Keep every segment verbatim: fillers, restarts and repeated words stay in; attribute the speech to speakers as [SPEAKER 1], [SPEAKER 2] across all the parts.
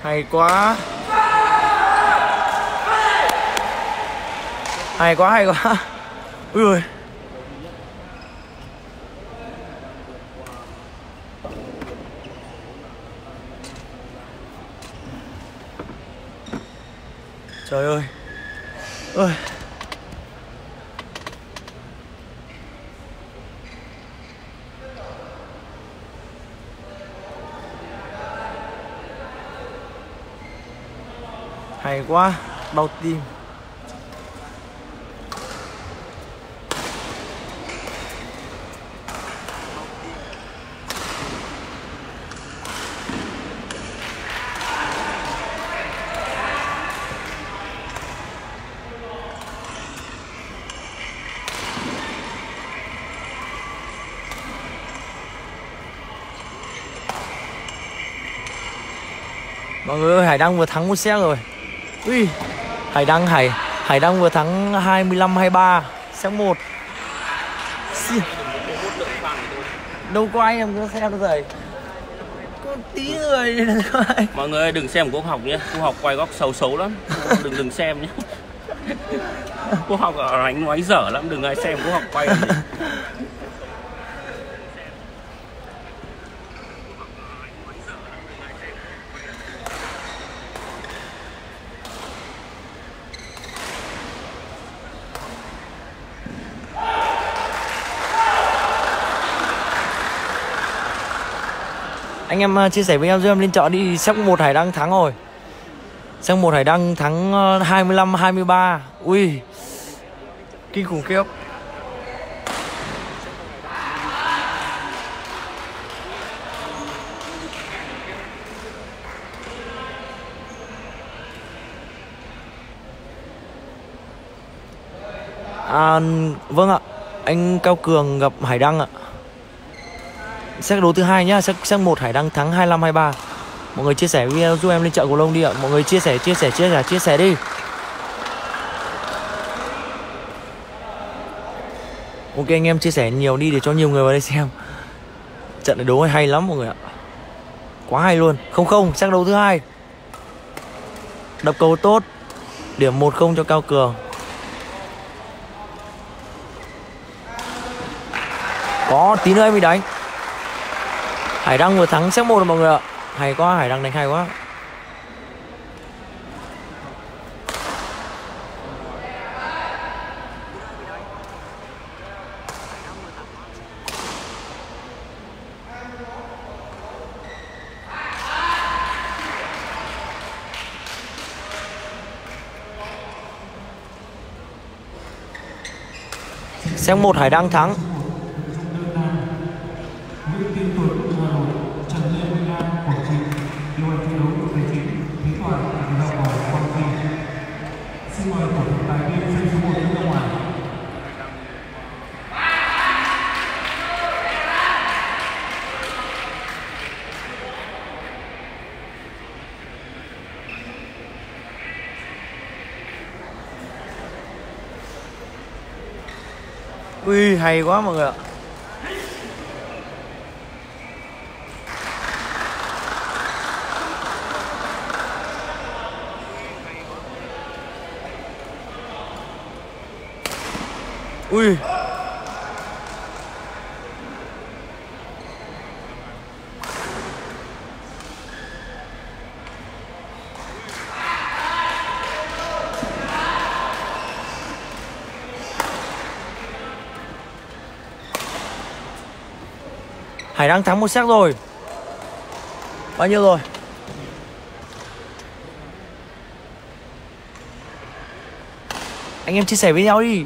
[SPEAKER 1] Hay quá. Hay quá, hay quá. Ui ơi. Trời ơi. Ôi. Hay quá, đau tim. Mọi người ơi, Hải Đăng vừa thắng một set rồi. Ui, Hải Đăng Hải Hải Đăng vừa thắng hai mươi lăm hai mươi ba set một. Đâu có ai em có xem đâu rồi. Có tí người.
[SPEAKER 2] Mọi người ơi, đừng xem của cô học nhé. Cô học quay góc xấu xấu lắm. Đừng đừng xem nhé. Cô học ở ánh ngoáy dở lắm, đừng ai xem cô học quay.
[SPEAKER 1] Anh em chia sẻ với em giúp em lên chọn đi. Set một Hải Đăng thắng rồi. Set một Hải Đăng thắng hai mươi lăm hai mươi ba. Ui, kinh khủng khiếp. À, vâng ạ. Anh Cao Cường gặp Hải Đăng ạ. Set đấu thứ hai nhá. Set, set một Hải Đăng thắng hai mươi lăm hai mươi ba. Mọi người chia sẻ video giúp em lên chợ Cầu Lông đi ạ. Mọi người chia sẻ chia sẻ chia sẻ chia sẻ đi. Ok, anh em chia sẻ nhiều đi để cho nhiều người vào đây xem. Trận này đấu hay lắm mọi người ạ. Quá hay luôn. Không không, set đấu thứ hai. Đập cầu tốt. Điểm một không cho Cao Cường. Có tí nữa em mới đánh. Hải Đăng vừa thắng set một rồi mọi người ạ. Hay quá, Hải Đăng đánh hay quá. Set một Hải Đăng thắng. Ui, hay quá mọi người ạ. Ui. Hải Đăng thắng một set rồi. Bao nhiêu rồi? Anh em chia sẻ với nhau đi.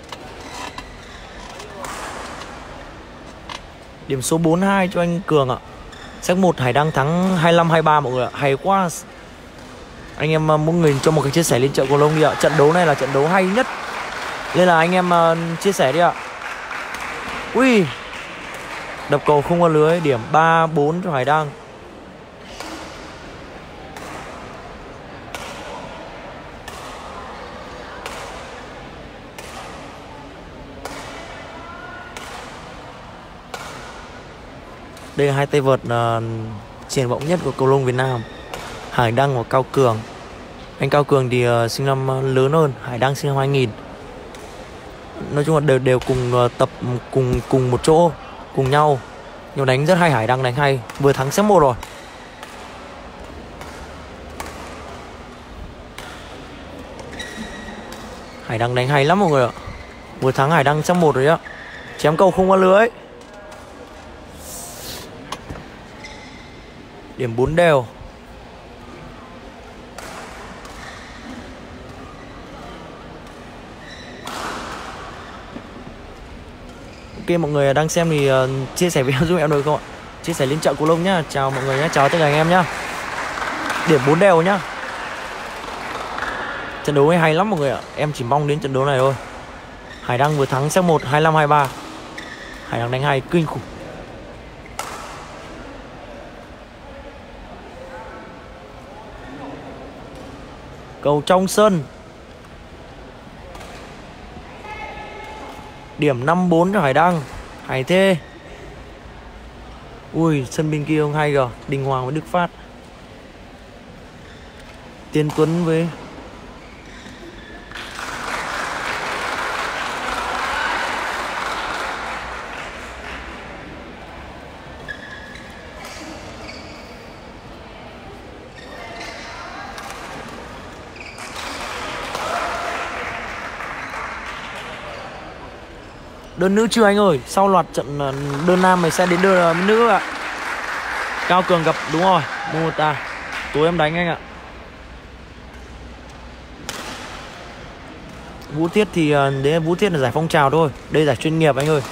[SPEAKER 1] Điểm số bốn hai cho anh Cường ạ. Set một Hải Đăng thắng hai mươi lăm hai mươi ba mọi người ạ. Hay quá. Anh em mỗi người cho một cái chia sẻ lên chợ Cầu Lông đi ạ. Trận đấu này là trận đấu hay nhất, nên là anh em uh, chia sẻ đi ạ. Ui, đập cầu không qua lưới. Điểm ba bốn cho Hải Đăng. Đây là hai tay vợt uh, triển vọng nhất của Cầu Lông Việt Nam. Hải Đăng và Cao Cường. Anh Cao Cường thì uh, sinh năm uh, lớn hơn, Hải Đăng sinh năm hai nghìn. Nói chung là đều đều cùng uh, tập cùng cùng một chỗ, cùng nhau. Nhưng đánh rất hay, Hải Đăng đánh hay, vừa thắng set một rồi. Hải Đăng đánh hay lắm mọi người ạ. Vừa thắng Hải Đăng set một rồi á. Chém cầu không qua lưới. Điểm bốn đều. Ok, mọi người đang xem thì uh, chia sẻ video giúp em được không ạ? Chia sẻ lên chợ Cầu Lông nhá. Chào mọi người nhé, chào tất cả anh em nhá. Điểm bốn đều nhá. Trận đấu ấy hay lắm mọi người ạ. Em chỉ mong đến trận đấu này thôi. Hải Đăng vừa thắng set một hai lăm hai ba. Hải Đăng đánh hay kinh khủng. Cầu trong sân. Điểm năm bốn cho Hải Đăng. Hay thế. Ui, sân bên kia không hay kìa. Đình Hoàng với Đức Phát. Tiến Tuấn với đơn nữ chưa anh ơi. Sau loạt trận đơn nam mày sẽ đến đơn nữ ạ. Cao Cường gặp, đúng rồi, Mota. Tối em đánh anh ạ. Vũ Thiết thì đấy, Vũ Thiết là giải phong trào thôi. Đây giải chuyên nghiệp anh ơi.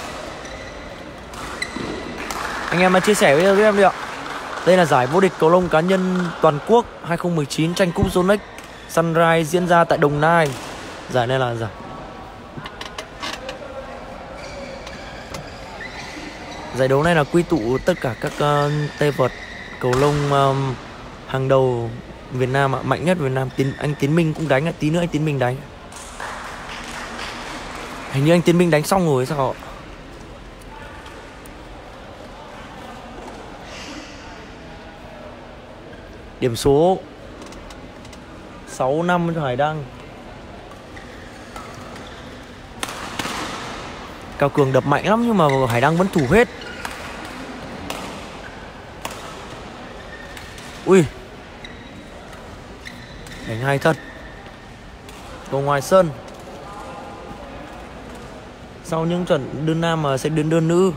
[SPEAKER 1] Anh em mà chia sẻ với em đi ạ. Đây là giải vô địch cầu lông cá nhân toàn quốc hai không một chín tranh cúp Yonex Sunrise diễn ra tại Đồng Nai. Giải này là giải Giải đấu này là quy tụ tất cả các uh, tay vợt cầu lông um, hàng đầu Việt Nam ạ, mạnh nhất Việt Nam. Tiến, anh Tiến Minh cũng đánh ạ, tí nữa anh Tiến Minh đánh. Hình như anh Tiến Minh đánh xong rồi sao ạ? Điểm số sáu năm cho Hải Đăng. Cao Cường đập mạnh lắm nhưng mà Hải Đăng vẫn thủ hết. Ui, đánh hay thật. Cầu ngoài sân. Sau những trận đơn nam mà sẽ đến đơn nữ.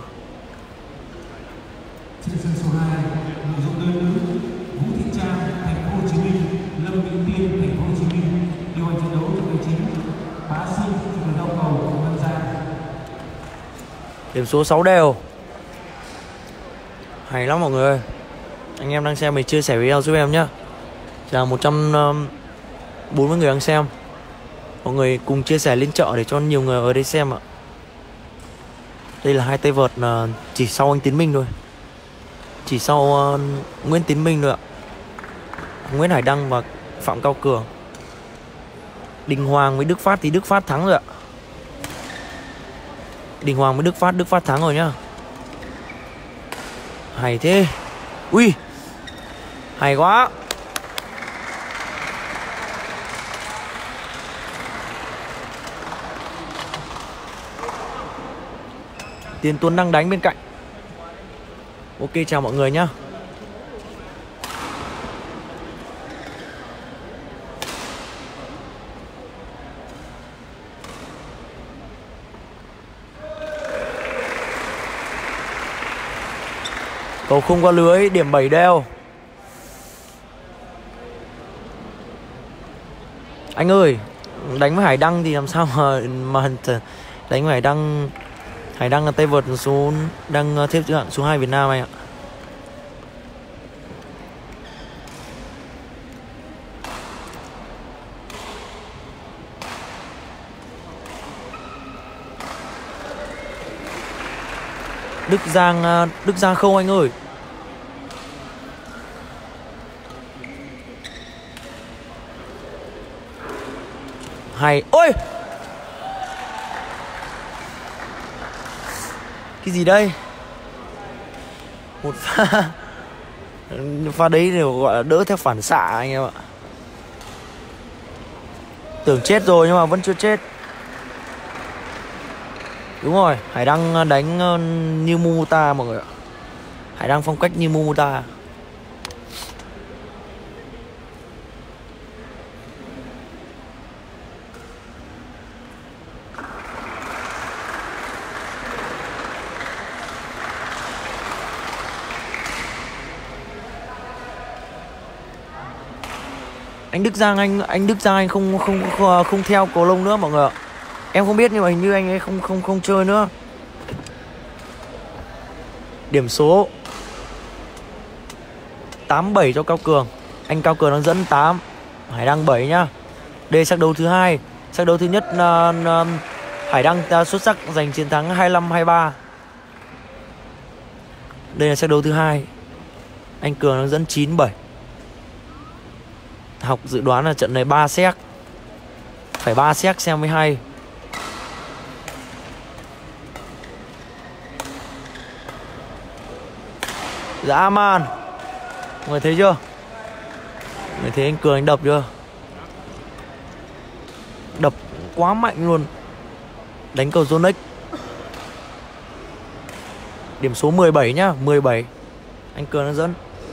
[SPEAKER 3] Trên sân số hai, nội dung đơn nữ, Vũ Thị Trang, Thành phố Hồ Chí Minh, Lâm Mỹ Tiên, Thành phố Hồ Chí Minh, điều hành trận đấu cho đội chính Bá Sương, người đau cầu của Vân Giang.
[SPEAKER 1] Điểm số sáu đều. Hay lắm mọi người ơi. Anh em đang xem thì chia sẻ video giúp em nhé. Chào một trăm bốn mươi người đang xem. Mọi người cùng chia sẻ lên chợ để cho nhiều người ở đây xem ạ. Đây là hai tay vợt chỉ sau anh Tiến Minh thôi. Chỉ sau uh, Nguyễn Tiến Minh thôi ạ. Nguyễn Hải Đăng và Phạm Cao Cường. Đình Hoàng với Đức Phát thì Đức Phát thắng rồi ạ. Đình Hoàng với Đức Phát, Đức Phát thắng rồi nhá. Hay thế. Ui, hay quá. Tiến Tuấn đang đánh bên cạnh. Ok, chào mọi người nhá. Cầu không qua lưới, điểm bảy đều. Anh ơi, đánh với Hải Đăng thì làm sao mà mà đánh với Hải Đăng. Hải Đăng là tay vợt số đang xếp hạng số hai Việt Nam anh ạ. Đức Giang, Đức Giang không anh ơi. Hay. Ôi, cái gì đây? Một pha Pha đấy đều gọi là đỡ theo phản xạ anh em ạ. Tưởng chết rồi nhưng mà vẫn chưa chết. Đúng rồi, Hải Đăng đánh như Momota mọi người ạ. Hải Đăng phong cách như Momota. Anh Đức Giang anh anh Đức Giang anh không không không, không theo cầu lông nữa mọi người ạ. Em không biết nhưng mà hình như anh ấy không không không chơi nữa. Điểm số tám bảy cho Cao Cường. Anh Cao Cường đang dẫn tám, Hải Đăng bảy nhá. Đây sắc đấu thứ hai. Sắc đấu thứ nhất uh, uh, Hải Đăng uh, xuất sắc giành chiến thắng hai mươi lăm hai mươi ba. Đây là sắc đấu thứ hai. Anh Cường đang dẫn chín bảy. Học dự đoán là trận này ba set. Phải ba set xem mới hay. Dã man. Mọi người thấy chưa? Mọi người thấy anh Cường anh đập chưa? Đập quá mạnh luôn. Đánh cầu Zonic. Điểm số mười bảy nhá, mười bảy. Anh Cường đang dẫn.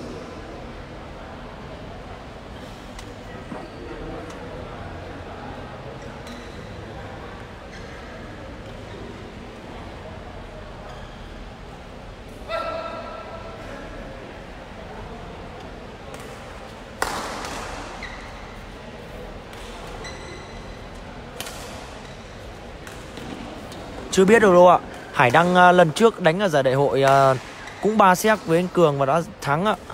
[SPEAKER 1] Chưa biết được đâu ạ. Hải Đăng uh, lần trước đánh ở giải đại hội uh, cũng ba set với anh Cường và đã thắng ạ.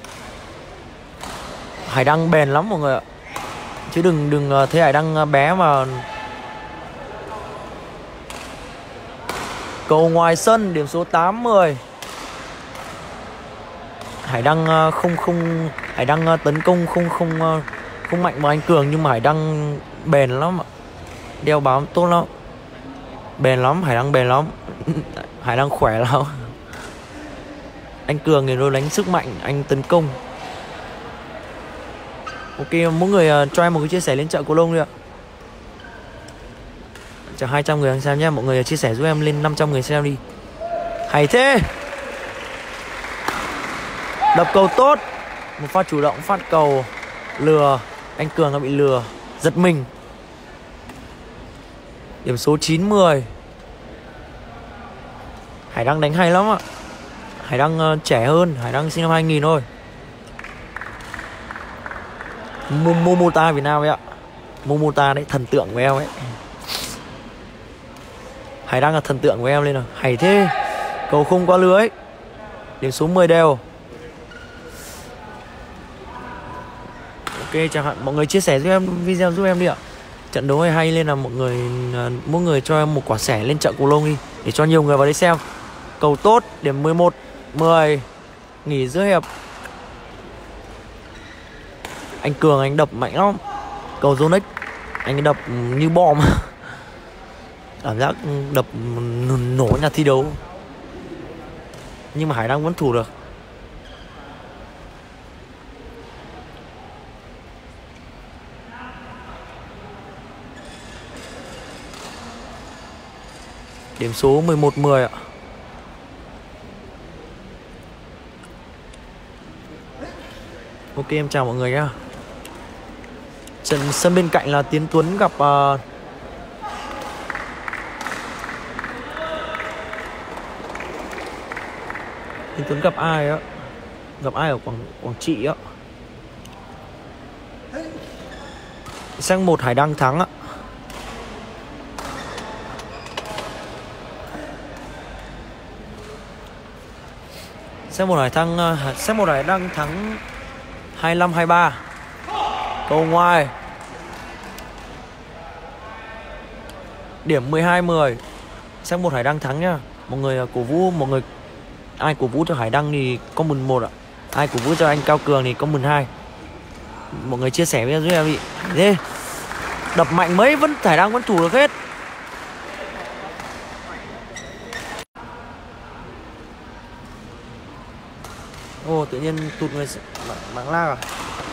[SPEAKER 1] Hải Đăng bền lắm mọi người ạ. Chứ đừng đừng uh, thấy Hải Đăng uh, bé mà. Cầu ngoài sân điểm số tám mười. Hải Đăng uh, không không Hải Đăng uh, tấn công không không uh, không mạnh bằng anh Cường nhưng mà Hải Đăng bền lắm ạ. Đeo bám tốt lắm. Bền lắm, Hải Đăng bền lắm. Hải Đăng khỏe lắm. Anh Cường thì nó đánh sức mạnh, anh tấn công. Ok, mỗi người uh, cho em một cái chia sẻ lên chợ Cầu Lông đi ạ. Chào hai trăm người đang xem nhé. Mọi người chia sẻ giúp em lên năm trăm người xem đi. Hay thế. Đập cầu tốt. Một pha chủ động phát cầu. Lừa. Anh Cường đã bị lừa. Giật mình. Điểm số chín mười. Hải Đăng đánh hay lắm ạ. Hải Đăng uh, trẻ hơn. Hải Đăng sinh năm hai nghìn thôi. Momota Việt Nam ấy ạ. Momota đấy, thần tượng của em ấy. Hải Đăng là thần tượng của em lên nào. Hay thế. Cầu không qua lưới. Điểm số mười đều. Ok, chẳng hạn mọi người chia sẻ giúp em video giúp em đi ạ. Trận đấu hay hay lên là mọi người mỗi người cho em một quả sẻ lên chợ Cầu Lông đi để cho nhiều người vào đây xem. Cầu tốt, điểm mười một mười. Nghỉ giữa hiệp. Anh Cường anh đập mạnh lắm. Cầu Zonic anh đập như bom. Cảm giác đập nổ nhà thi đấu. Nhưng mà Hải Đăng vẫn thủ được. Điểm số mười một mười ạ. Ok, em chào mọi người nhá. Trận sân bên cạnh là Tiến Tuấn gặp uh, Tiến Tuấn gặp ai á? Gặp ai ở Quảng Quảng Trị á? Sang một Hải Đăng thắng á. Set một Hải Thăng Set một Hải Đăng thắng hai mươi lăm hai mươi ba. Cầu ngoài. Điểm mười hai mười. Set một Hải Đăng thắng nhá. Mọi người cổ vũ, mọi người ai cổ vũ cho Hải Đăng thì comment một ạ. Ai cổ vũ cho anh Cao Cường thì comment hai. Mọi người chia sẻ với em đi. Thế. Đập mạnh mấy vẫn Hải Đăng vẫn thủ được hết. Ồ, tự nhiên tụt người mạng lag à?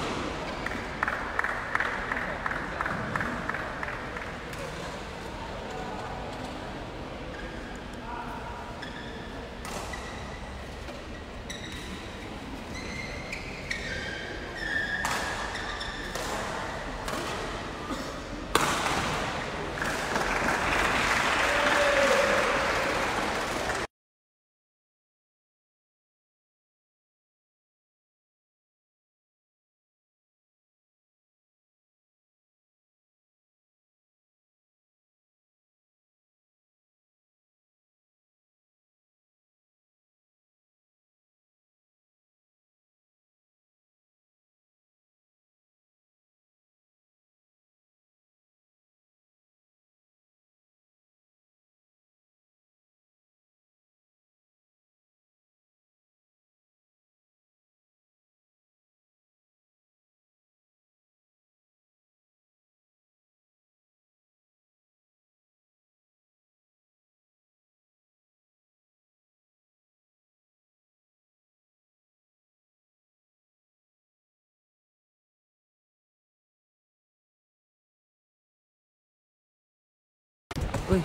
[SPEAKER 1] Ui.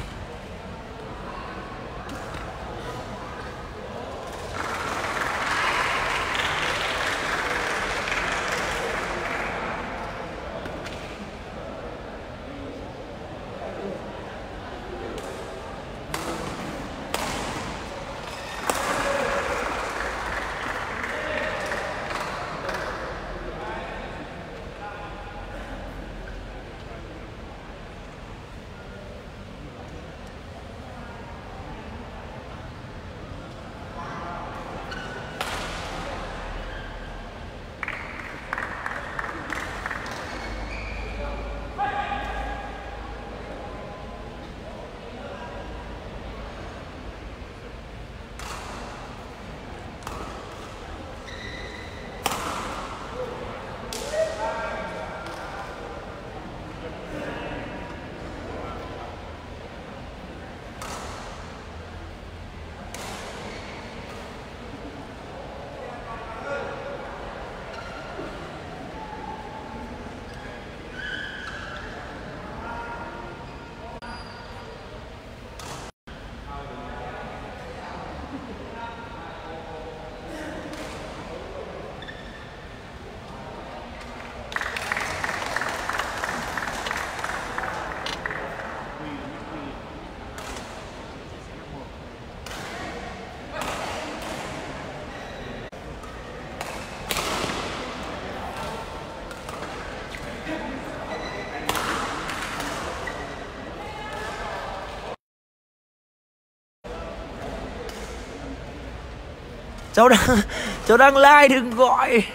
[SPEAKER 1] Cháu đang cháu đang like, đừng gọi.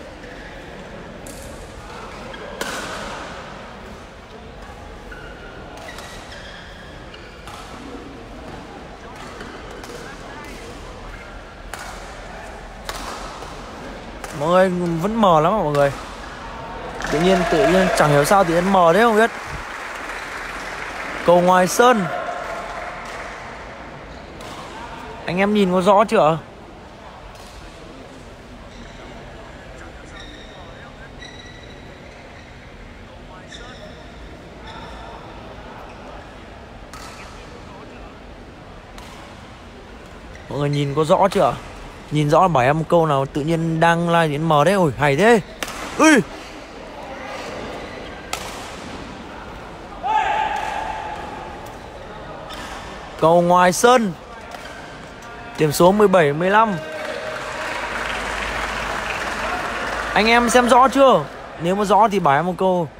[SPEAKER 1] Mọi người vẫn mờ lắm à mọi người. Tự nhiên tự nhiên chẳng hiểu sao tự nhiên mờ thế không biết. Cầu Ngoài Sơn. Anh em nhìn có rõ chưa? Mọi người nhìn có rõ chưa? Nhìn rõ là bảo em một câu nào tự nhiên đang like đến mờ đấy. Ôi hay thế. Ui. Cầu Ngoài Sơn. Điểm số mười bảy mười lăm. Anh em xem rõ chưa? Nếu mà rõ thì bảo em một câu.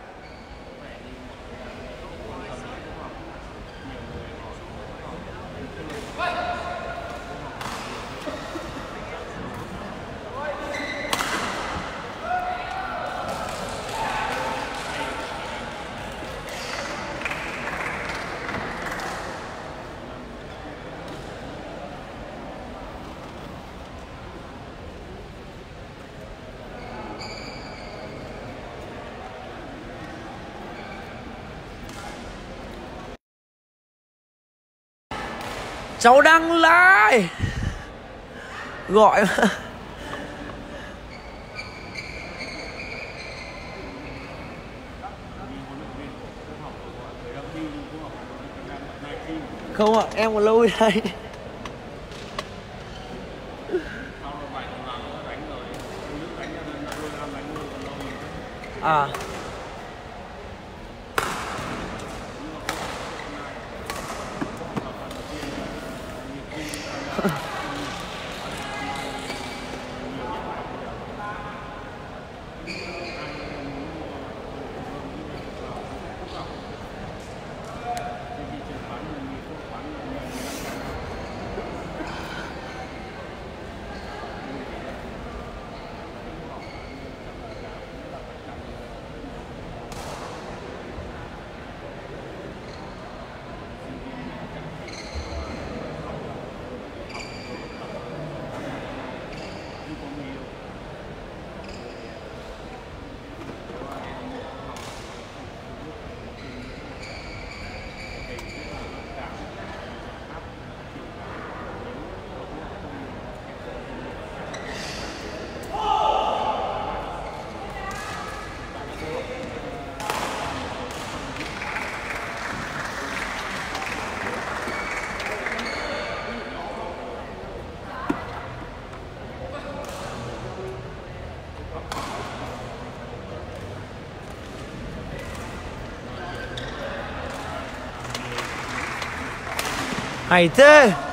[SPEAKER 1] Cháu đăng like. Gọi Không ạ, em còn lâu đây. À. Hay thế.